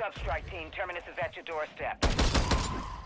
up, strike team. Terminus is at your doorstep.